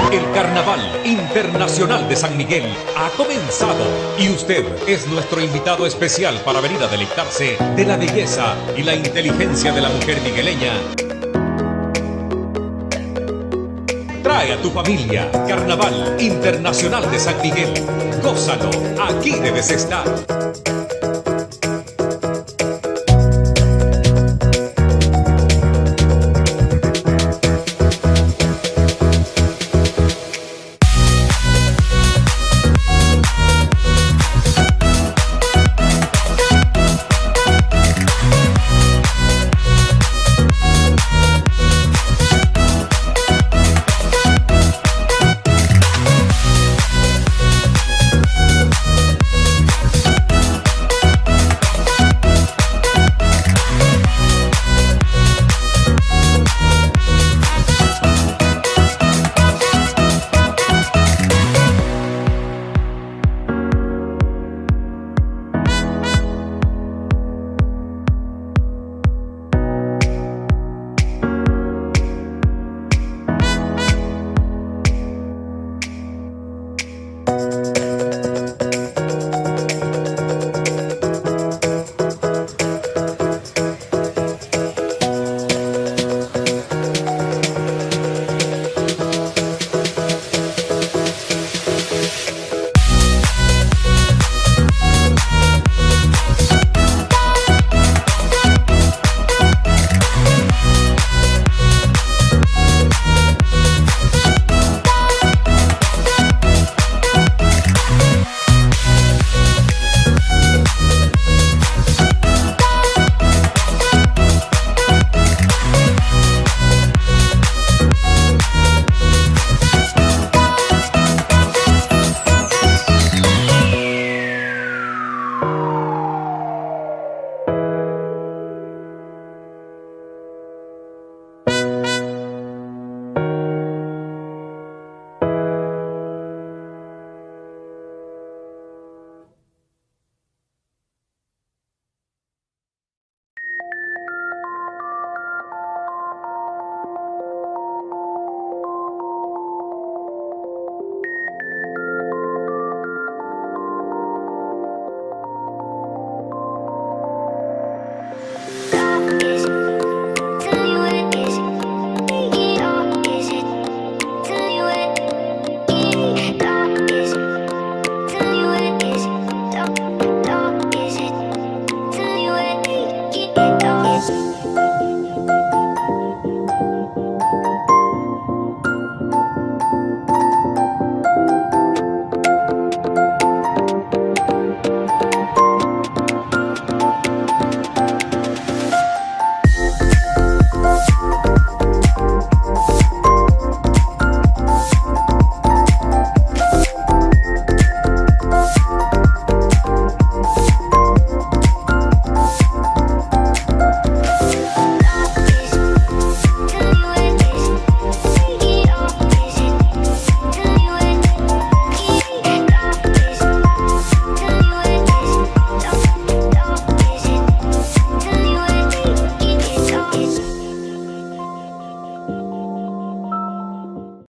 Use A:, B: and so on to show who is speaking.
A: El Carnaval Internacional de San Miguel ha comenzado y usted es nuestro invitado especial para venir a deleitarse de la belleza y la inteligencia de la mujer migueleña. Trae a tu familia. Carnaval Internacional de San Miguel. Gózalo, aquí debes estar.